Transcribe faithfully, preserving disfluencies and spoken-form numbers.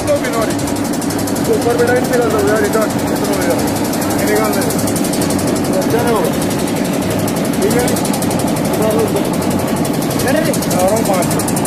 तो भी नोरी ऊपर बेटा इनसे कर दो यार रिटर्न इतना हो जाएगा ये निकाल दे अच्छा नहीं होगा ठीक है नहीं नहीं नहीं और पाँच